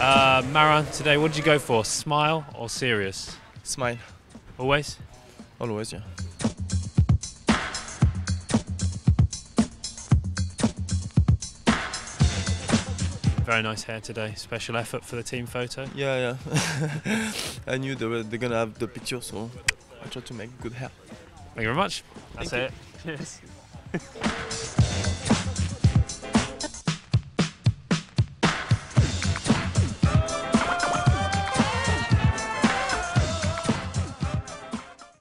Maran, today, what did you go for? Smile or serious? Smile. Always? Always, yeah. Very nice hair today. Special effort for the team photo. Yeah, yeah. I knew they're gonna have the picture, so I tried to make good hair. Thank you very much. That's Thank it. Cheers.